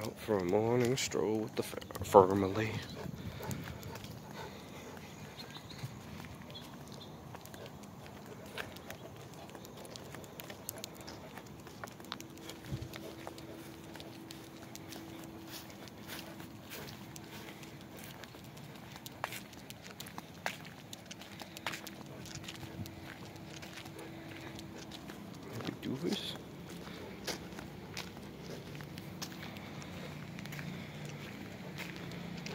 Out for a morning stroll with the family.